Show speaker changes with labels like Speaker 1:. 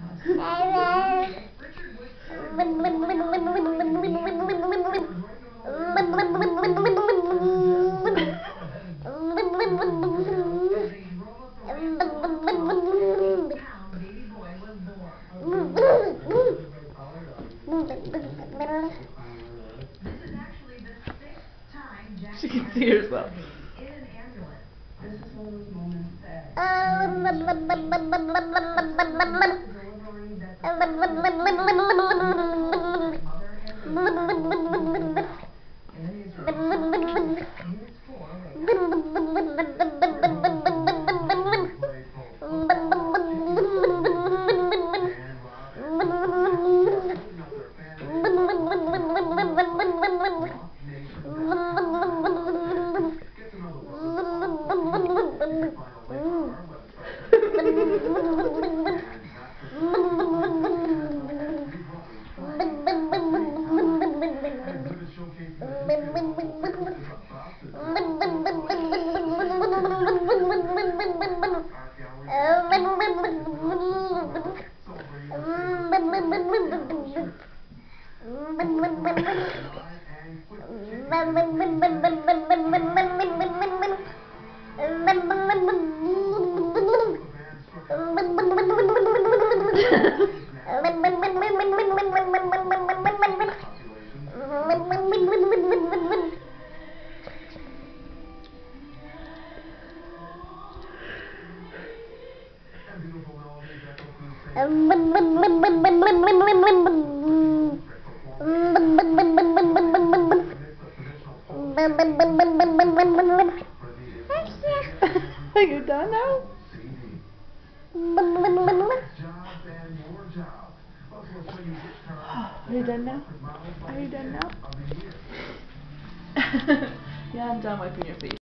Speaker 1: She can see herself.
Speaker 2: In an ambulance. This is one of those moments that
Speaker 1: Are you done now? Are you done now? Are you done now? Yeah, I'm done wiping your face.